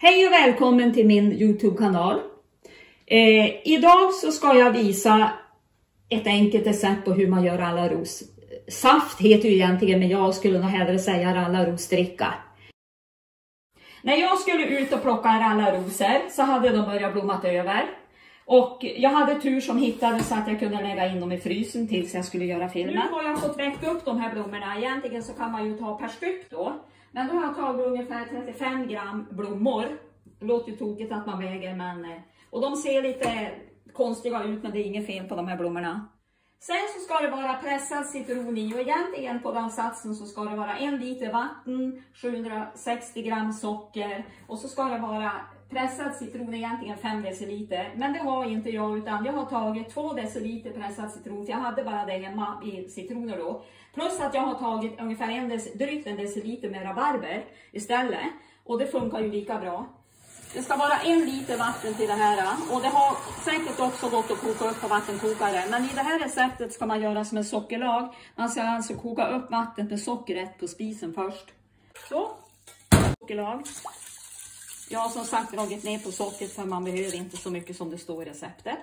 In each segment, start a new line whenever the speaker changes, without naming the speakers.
Hej och välkommen till min YouTube-kanal. Idag så ska jag visa ett enkelt recept på hur man gör rallarros. Saft heter ju egentligen, men jag skulle nog hellre säga rallarosdricka. När jag skulle ut och plocka rallarosor så hade de börjat blommat över. Och jag hade tur som hittade så att jag kunde lägga in dem i frysen tills jag skulle göra filmen. Nu har jag fått väcka upp de här blommorna. Egentligen så kan man ju ta per styck då. Men då har jag tagit ungefär 35 gram blommor. Det låter ju tokigt att man väger, men... Och de ser lite konstiga ut, men det är inget fel på de här blommorna. Sen så ska det vara pressad citron i, och egentligen på den satsen så ska det vara 1 liter vatten, 760 gram socker. Och så ska det vara pressad citron, egentligen 5 deciliter. Men det har inte jag, utan jag har tagit 2 deciliter pressad citron, för jag hade bara det hemma i citroner då. Plus att jag har tagit ungefär drygt 1 deciliter med rabarber istället. Och det funkar ju lika bra. Det ska vara 1 liter vatten till det här, och det har säkert också gått att koka upp på vattenkokare. Men i det här receptet ska man göra som en sockerlag. Man ska alltså koka upp vattnet med sockret på spisen först. Så, sockerlag. Jag har som sagt dragit ner på sockret, för man behöver inte så mycket som det står i receptet.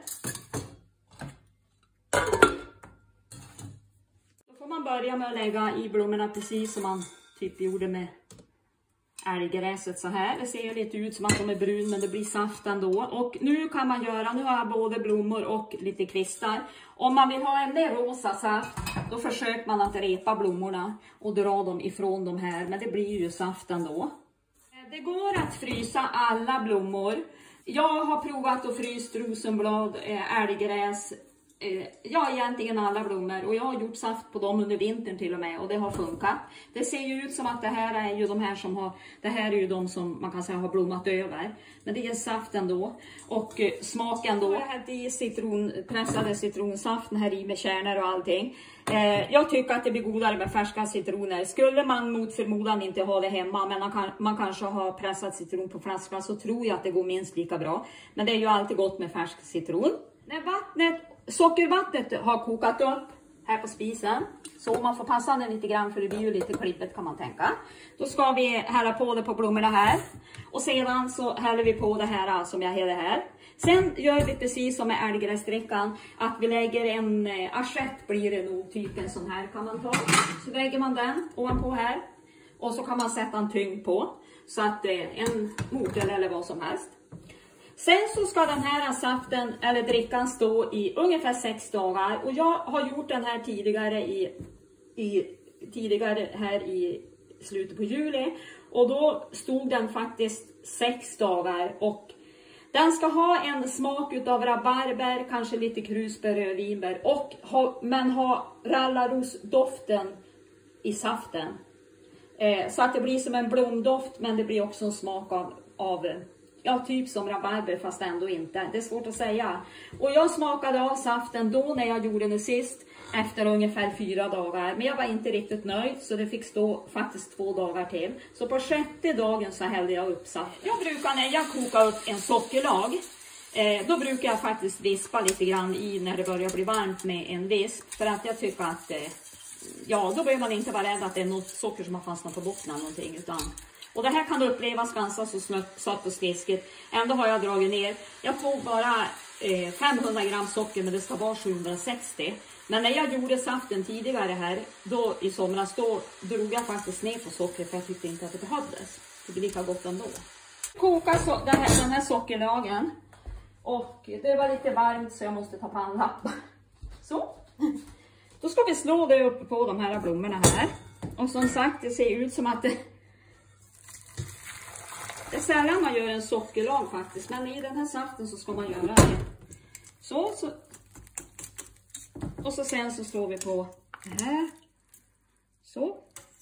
Då får man börja med att lägga i blommorna precis som man typ gjorde med älggräset så här. Det ser ju lite ut som att de är brun, men det blir saft ändå. Och nu kan man göra, nu har jag både blommor och lite kvistar. Om man vill ha en mer rosa saft, då försöker man att repa blommorna och dra dem ifrån de här. Men det blir ju saft ändå. Det går att frysa alla blommor. Jag har provat att frysa rosenblad, älggräs, ja egentligen alla blommor, och jag har gjort saft på dem under vintern till och med, och det har funkat. Det ser ju ut som att det här är ju de här som har, det här är ju de som man kan säga har blommat över, men det är saft ändå. Och smaken då, jag hade i pressade citronsaften här i med kärnor och allting. Jag tycker att det blir godare med färska citroner. Skulle man mot förmodan inte ha det hemma, men man kanske har pressat citron på flaska, så tror jag att det går minst lika bra. Men det är ju alltid gott med färsk citron. När sockervattnet har kokat upp här på spisen, så man får passa den lite grann, för det blir ju lite klippet kan man tänka. Då ska vi hälla på det på blommorna här. Och sedan så häller vi på det här som jag häller här. Sen gör vi precis som med älggräsdrickan, att vi lägger en assiett, blir det nog typ en sån här kan man ta. Så lägger man den ovanpå här. Och så kan man sätta en tyngd på, så att en motor eller vad som helst. Sen så ska den här saften eller drickan stå i ungefär 6 dagar. Och jag har gjort den här tidigare här i slutet på juli. Och då stod den faktiskt 6 dagar. Och den ska ha en smak utav rabarber, kanske lite krusbär, rödvinbär. Men ha rallarosdoften i saften. Så att det blir som en blomdoft, men det blir också en smak av ja, typ som rabarber, fast ändå inte. Det är svårt att säga. Och jag smakade av saften då när jag gjorde den sist, efter ungefär 4 dagar. Men jag var inte riktigt nöjd, så det fick stå faktiskt 2 dagar till. Så på 6:e dagen så hällde jag upp saft. Jag brukar, när jag kokar upp en sockerlag, då brukar jag faktiskt vispa lite grann i när det börjar bli varmt med en visp. För att jag tycker att, ja, då behöver man inte vara rädd att det är något socker som har fastnat på botten eller någonting, utan... Och det här kan upplevas ganska så sött och sliskigt. Ändå har jag dragit ner. Jag tog bara 500 gram socker, men det ska vara 760. Men när jag gjorde saften tidigare här, då i somras, då drog jag faktiskt ner på sockret, för jag tyckte inte att det behövdes. Det blir lika gott ändå. Koka den här sockerlagen. Och det var lite varmt, så jag måste ta pannlappar. Så. Då ska vi slå det upp på de här blommorna här. Och som sagt, det ser ut som att det... Det är sällan man gör en sockerlag faktiskt, men i den här saften så ska man göra det. Så. Och så sen så slår vi på det här. Så.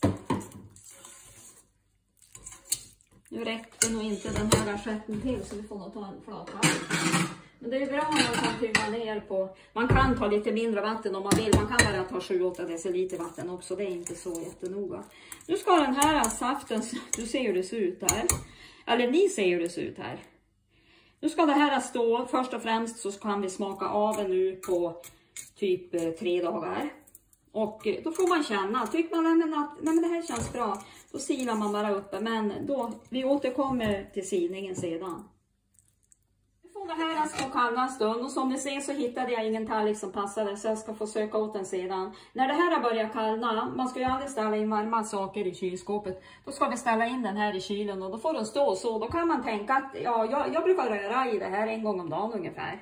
Nu räcker nog inte den här assietten till, så vi får nog ta en flathand. Men det är bra om man kan tynga ner på. Man kan ta lite mindre vatten om man vill. Man kan bara ta 7-8 deciliter vatten också. Det är inte så jättenoga. Nu ska den här saften, du ser hur det ser ut här. Eller ni ser hur det ser ut här. Nu ska det här stå, först och främst så kan vi smaka av den nu på typ 3 dagar. Och då får man känna, tycker man att nej, men det här känns bra. Då silar man bara uppe, men då, vi återkommer till silningen sedan. Nu får det här stå kallna en stund, och som ni ser så hittade jag ingen tallrik som passade, så jag ska få söka åt den sedan. När det här har börjat kallna, man ska ju aldrig ställa in varma saker i kylskåpet, då ska vi ställa in den här i kylen och då får den stå så. Då kan man tänka att ja, jag brukar röra i det här en gång om dagen ungefär.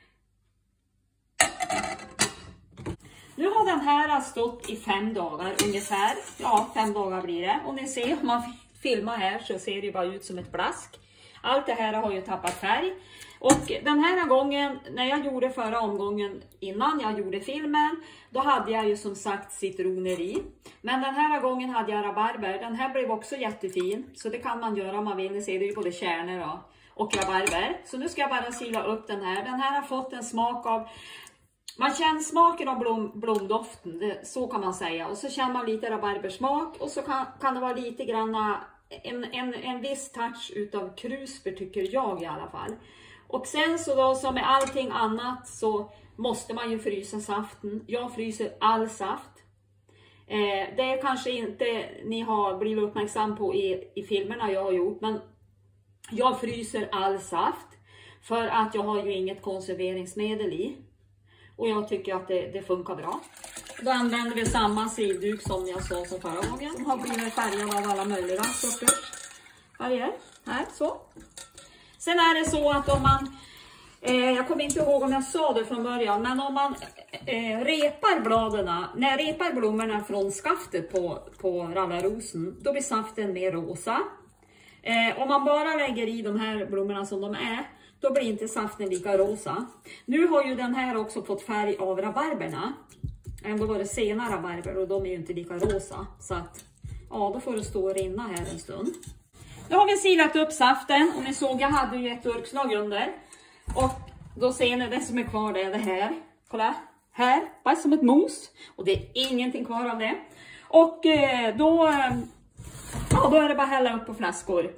Nu har den här stått i 5 dagar ungefär. Ja, 5 dagar blir det. Och ni ser, om man filmar här så ser det bara ut som ett blask. Allt det här har ju tappat färg. Och den här gången, när jag gjorde förra omgången innan jag gjorde filmen, då hade jag ju som sagt citroner i. Men den här gången hade jag rabarber. Den här blev också jättefin. Så det kan man göra om man vill. Ni ser, det är ju både kärnor och rabarber. Så nu ska jag bara sila upp den här. Den här har fått en smak av... Man känner smaken av blomdoften, så kan man säga. Och så känner man lite rabarbersmak. Och så kan det vara lite grann en viss touch utav krusbär, tycker jag i alla fall. Och sen så då, som med allting annat, så måste man ju frysa saften. Jag fryser all saft. Det är kanske inte ni har blivit uppmärksam på i filmerna jag har gjort. Men jag fryser all saft. För att jag har ju inget konserveringsmedel i. Och jag tycker att det funkar bra. Då använder vi samma silduk som jag sa som förra gången. Som har blivit färgad av alla möjliga sorters färger. Här, så. Sen är det så att om man... jag kommer inte ihåg om jag sa det från början. Men om man repar bladen, repar blommorna från skaftet på rallarrosen, då blir saften mer rosa. Om man bara lägger i de här blommorna som de är, då blir inte saften lika rosa. Nu har ju den här också fått färg av rabarberna. Ändå var det sena rabarber och de är ju inte lika rosa. Så att, ja, då får det stå och rinna här en stund. Nu har vi silat upp saften. Och ni såg, jag hade ju ett durkslag under. Och då ser ni, det som är kvar det är det här. Kolla, här, bara som ett mos. Och det är ingenting kvar av det. Och då är det bara att hälla upp på flaskor.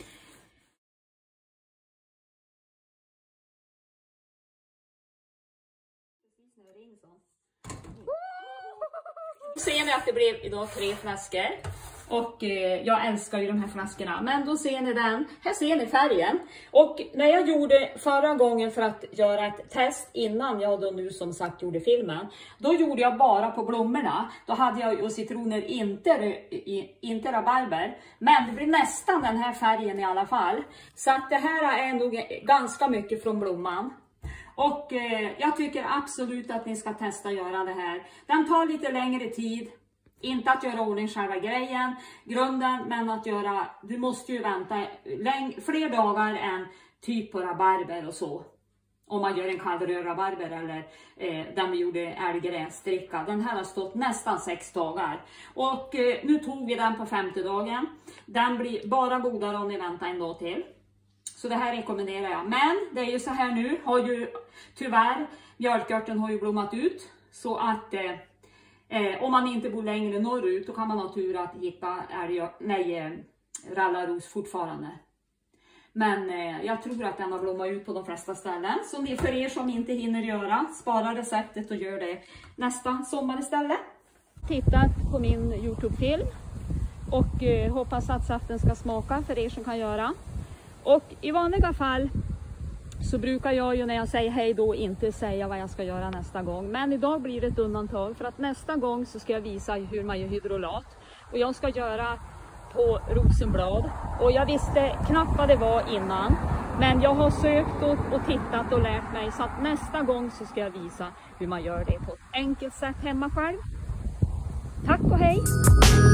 Ser ni att det blev idag 3 flaskor. Och jag älskar ju de här flaskorna. Men då ser ni den. Här ser ni färgen. Och när jag gjorde förra gången för att göra ett test innan jag då nu som sagt gjorde filmen. Då gjorde jag bara på blommorna. Då hade jag ju citroner, inte rabarber. Men det blir nästan den här färgen i alla fall. Så att det här är nog ganska mycket från blomman. Och jag tycker absolut att ni ska testa att göra det här. Den tar lite längre tid. Inte att göra ordning själva grejen, grunden, men att göra, du måste ju vänta fler dagar än typ på rabarber och så. Om man gör en kallröd rabarber eller den vi gjorde älgräsdricka. Den här har stått nästan 6 dagar. Och nu tog vi den på 5:e dagen. Den blir bara godare om ni väntar en dag till. Så det här rekommenderar jag. Men det är ju så här nu, har ju tyvärr, mjölkörten har ju blommat ut. Så att om man inte bor längre norrut, då kan man ha tur att hitta rallarros fortfarande. Men jag tror att den har blommat ut på de flesta ställen. Så för er som inte hinner göra, spara receptet och gör det nästa sommar istället. Tittat på min YouTube-film. Och hoppas att saften ska smaka för er som kan göra. Och i vanliga fall så brukar jag ju när jag säger hej då inte säga vad jag ska göra nästa gång. Men idag blir det ett undantag för att nästa gång så ska jag visa hur man gör hydrolat. Och jag ska göra på rosenblad. Och jag visste knappt vad det var innan. Men jag har sökt och tittat och lärt mig. Så att nästa gång så ska jag visa hur man gör det på ett enkelt sätt hemma själv. Tack och hej!